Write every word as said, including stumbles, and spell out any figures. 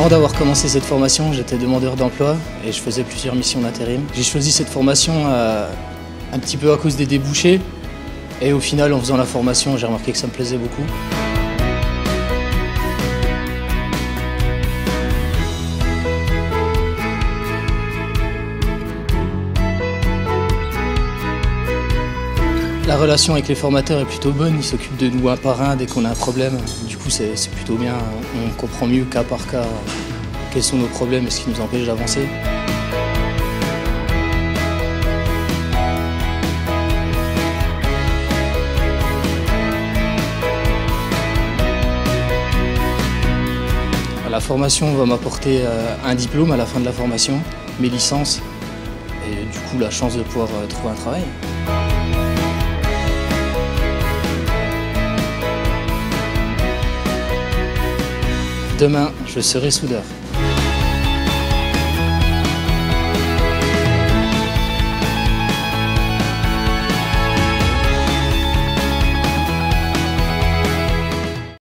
Avant d'avoir commencé cette formation, j'étais demandeur d'emploi et je faisais plusieurs missions d'intérim. J'ai choisi cette formation euh, un petit peu à cause des débouchés et au final, en faisant la formation, j'ai remarqué que ça me plaisait beaucoup. La relation avec les formateurs est plutôt bonne, ils s'occupent de nous un par un dès qu'on a un problème. Du coup, c'est plutôt bien, on comprend mieux cas par cas quels sont nos problèmes et ce qui nous empêche d'avancer. La formation va m'apporter un diplôme à la fin de la formation, mes licences et du coup la chance de pouvoir trouver un travail. Demain, je serai soudeur.